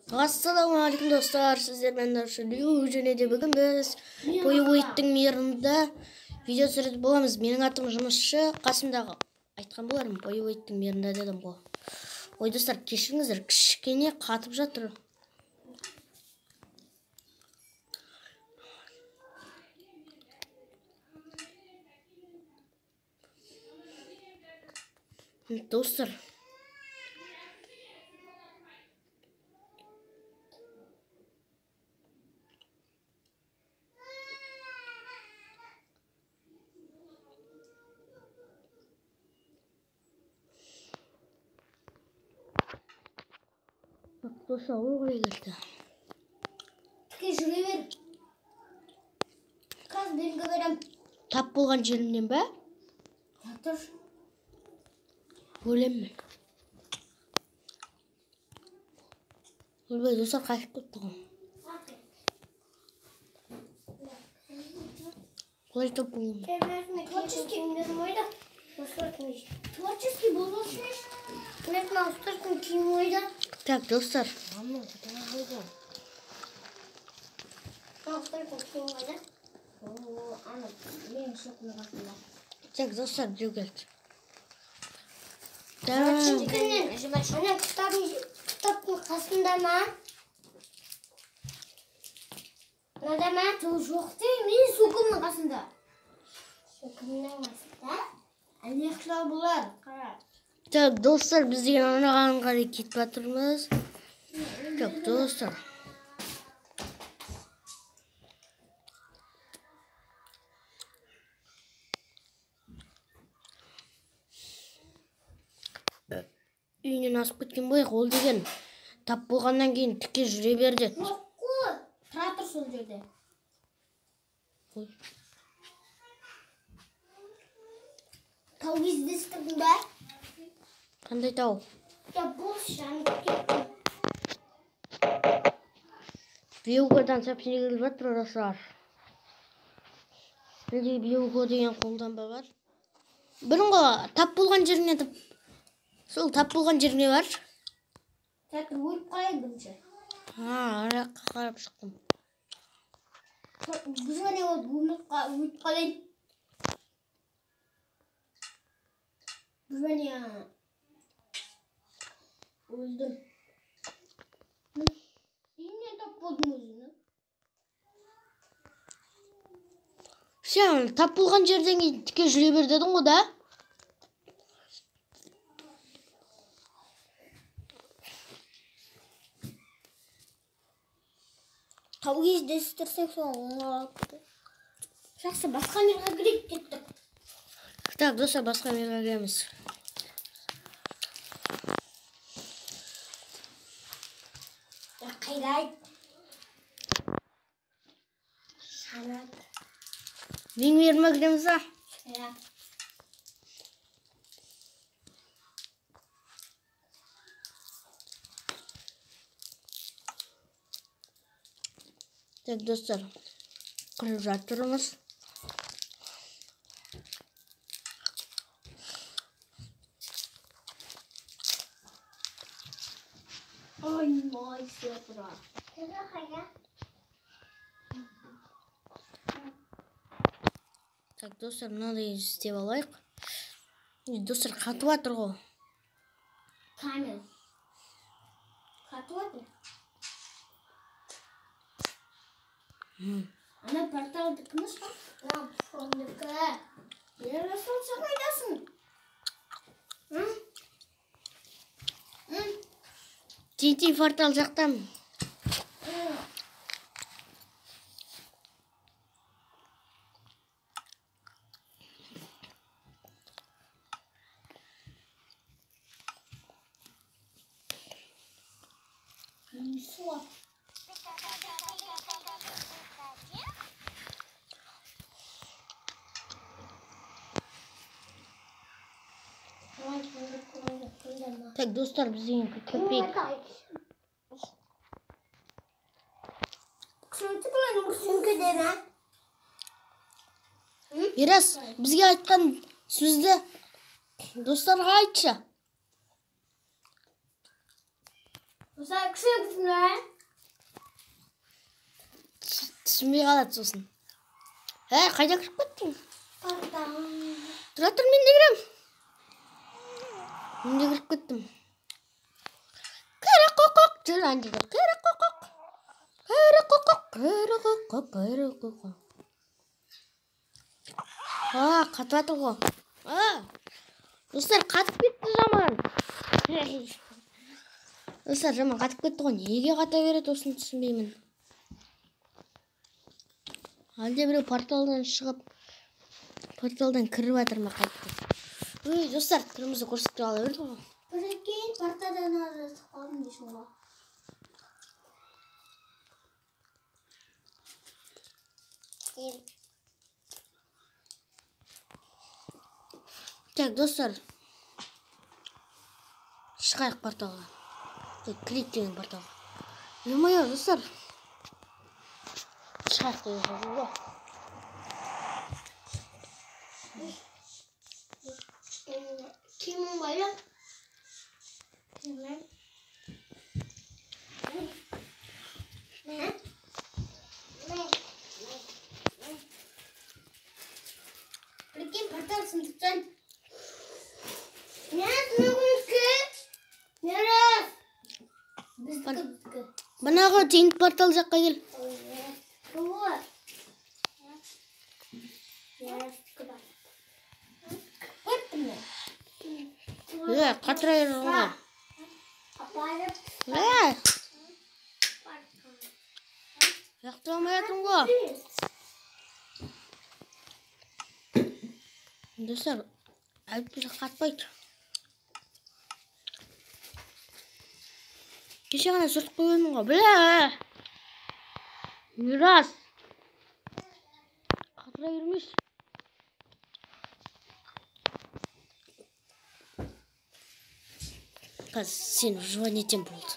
Ассалаумағалейкум достар, сіздермен Нұршылу және де бүгін біз Бойвойттың мейірімді видео түсіріп боламыз. Менің атым жұмысшы, қасымдағы айтқан болармын, Бойвойттың мейірімді дедім ғой. Ой достар, кешіріңіздер, кішкене қатып жатыр. Достар, достар, ой келді. Жүре бер. Қазір белгі берем. Тап болған жерімнен бе? Тұр. Өлемін. Өлбей достар, қашып кетті ғой. Қалай тап болған? Творческий болмасын. Мен автордың киім ойда. Так, достар. Автордың киім ойда. Ана, мен шоқының қасында. Так, достар, біреу келді. Ана кітаптың қасында ма? Мынада ма? Жоқ дейм, мен соқымның қасында. Соқымның қасында? Әлеқлар бұлар, қара. Так, достар, біз деген анаған қарай кетіп жатырмыз. Так, достар. Үйінен асып кеткен бойық, ол деген тап болғаннан кейін тіке жүре берді. Жоқ қой, тұра тұр сол жерде. Тау кездестірдің бә? Қандай тау? Я бос жанып кеттім. Биогодан сообщение келіп жатыр, достар. Менде биого деген қолданба бар. Бұрынғы тап болған жеріне сол тап болған жеріне бар. Тәтір өліп қалай бірінші. Араққа қарап шықтым. Біз ғане өліп қалай. Біз ғане өлдім. Үйінен тап болдың өзіні. Сен тап болған жерден кейін тіке жүре бер дедің ғой да? Тау кездестірсек соң оңалапты. Жақсы, басқа мерға керек кеттік. Так, достар, басқа мерға келеміз. Қайрайт. Шанат. Мен меріме кіреміз ба? Ja. Так, достар, кіріп жатырмыз. Ой, мой сепра. Так, достар, мынандай істеп алайық. Достар, қатып жатыр ғой. Камера. Қатып жатыр. Ана порталды кіміш па? Фондыкі. Ерасылса қайдасын? Тинтин портал жақтам. Суап. Так, достар, бізден көпек. Ерас, бізге айтқан сөзді достарға айтшы. Достар кіші Түсінбей қалады сосын. Қайда кіріп кеттің? Портал. Тұра тұр, мен де кірем. Мен де кіріп кеттім. Қоқ, жүр ан жерде. Қоқ. Қатып жатыр ғой. Достар, қатып кетті жаман. Достар, жаман қатып кетті ғой. Неге қата береді, осыны түсінбеймін. Әлде біреу порталдан шығып, порталдан кіріп жатыр ма қайтты. Достар, түрімізді көрсетіп ала берді ғой. Көрсеткен порталдан арасы қалдым дейсің ғой. Так, достар, шығайық порталға. Кірейік деген порталға. Е-мое, достар, шығайық деген жазу ғой. Кімің байлап? Кімің? Прикинь, портал сындықтан. Біздікі. Банағы теңді портал жаққа кел. Қатыра бердің ғой. Жақты алмайатың ғой. Достар, әліппесі қатпайды. Кеше ғана сүртіп қойғаным ғой. Мирас. Қатыра бермеш. Қазір сені жуан етем болды.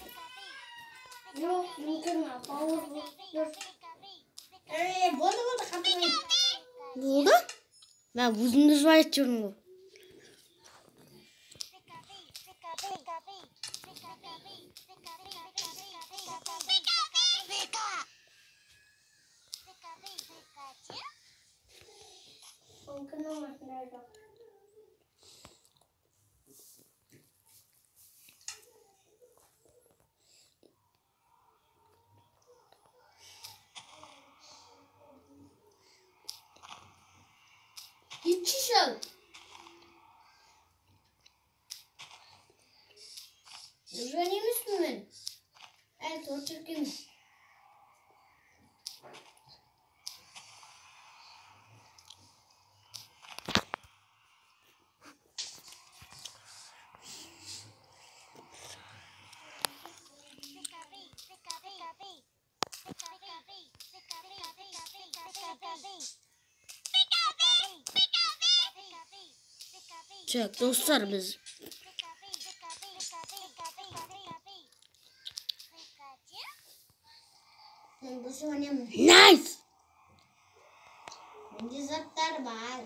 Жоқ, мүмкін апауыз болды. Болды, қатырмай. Болды? Мен өзімді жуан етіп жүрмін ғой. Мүмкін оласында жоқ. Geçişim. Düzenimiz mi? Evet, o çirkin. Так, достар, біз Bu şu önemli. Nice! Bence zatlar var.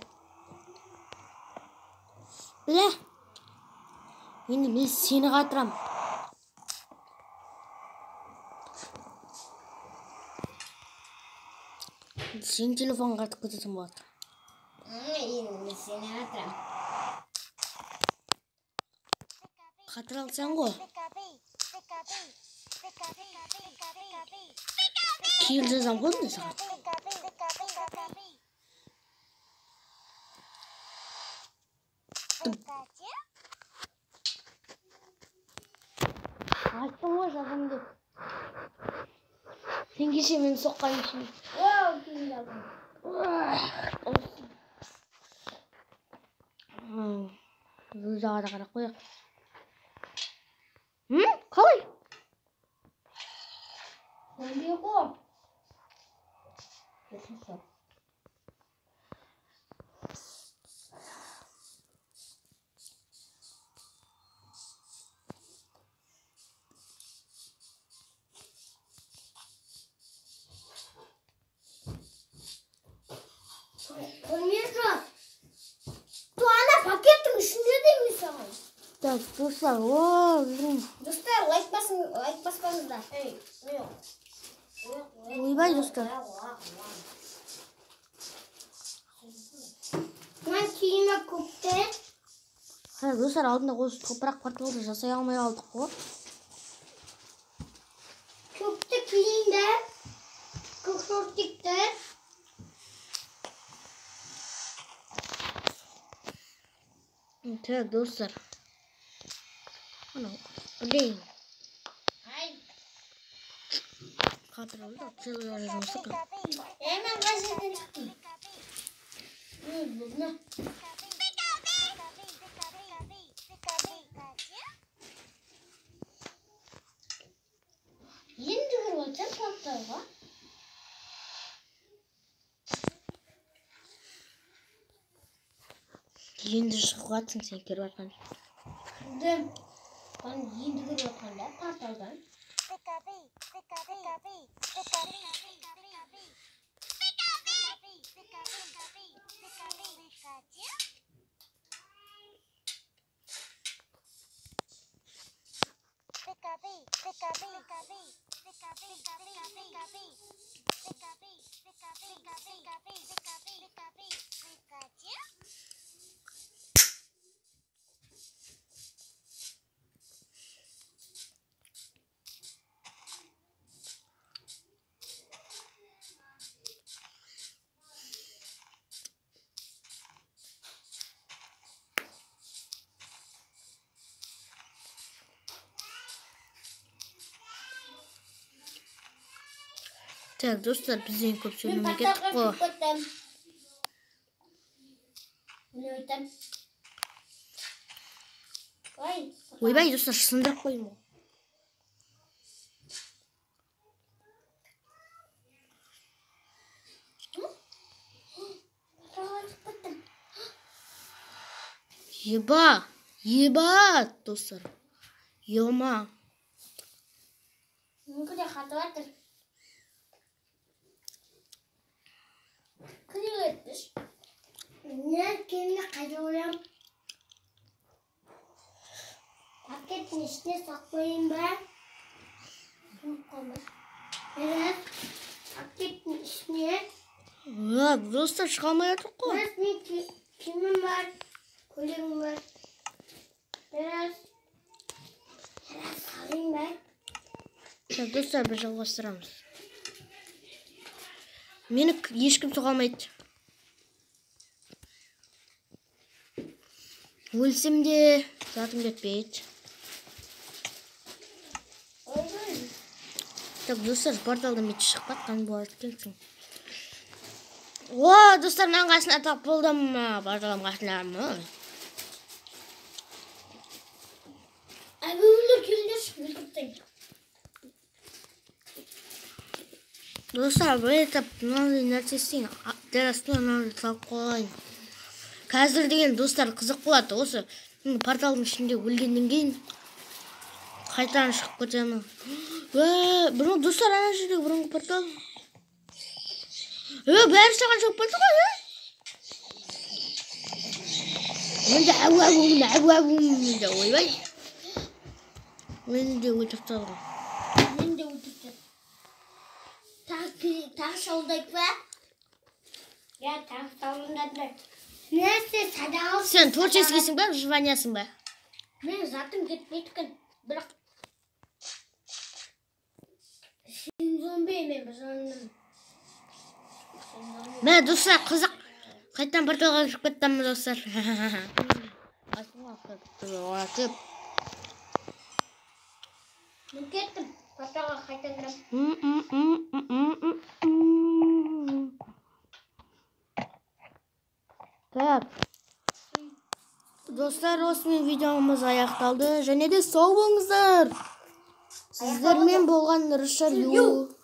Біле. Енді мен сені қатырам. Сен телефон қатып кететін болады. Енді seni atarım. Қатыра алсаң ғой. Кейін жазам ғой мен саған. Айттым ғой жазам деп. Сен кеше мені соққан үшін. Kim yazdı? Бұл жаға да қарап қояқ. Қалай? Ben bir yok. Görmüyorsun. Tuana paketin içinde değil mi sen? Так, достар, о, Dostlar достар, лайк баспаңыздар. Ойбай, достар. Мен киімі көпті. Достар, алдында осы топырақ порталды жасай алмай алдық қой. Көпті киімді. Көкшортикті. Так, достар. Анау, блин. Қатыр oldu. Целый жұмысы қыл. Мен ғазеттен шықтым. Бұны. Енді көріп отырсам порталға. Енді шығып жатсың сен көріп жатқан. Дым. Баны енді көріп отырғанда порталдан. Так, достар, бізден көп сөйлемей кеттік қой. Ойбай, достар, сындырып қойым ғой. Еба, достар. Ема. Мүмкін қатып атыр. Күнелетпіш. Мен кемді қайда ойлам. Пакеттің ішіне сақпайын ба? Пакеттің ішіне. Достар, шыға алмай жатыр қой. Мен кемім бар, көлегім бар. Біраз салайын ба? Достар, бір жалғастырамыз. Мені ешкім соға алмайды. Өлсем де затым кетпейді. Так, достар, порталдан бет шықпақ қан болады келсің. О, достар, мен қасына тақ болдым. Порталым қасынармы. Әбеулер келдер шықпейді. Достар, бір етап мынандай нәрсе істейін. Дәл астына мынандай салып қойайын. Қазір деген достар қызық болады. Осы порталдың ішінде өлгеннен кейін қайтадан шығып кетемін. Бұрын достар, ана жердегі бұрынғы портал. Бәрі саған шығып кетті ғой. Енді ойбай. Мені де өлтіріп тастады. Мен де өлтірді. Тағы шалдайық па? Я, тағы шалдайық. Нәрсе, садағыл. Сен творческийсің ба, жыванясың ба? Мен затым кетпейдікін. Бірақ сен зомби емен біз оным. Мә, достар, қызық. Қайтан порталға кіріп кеттім, достар. Мен кеттім. Порталға қайтан кіріп. Так. Достар, осымен видеомыз аяқталды. Және де сау болыңыздар. Сіздермен болған Рышар Ю.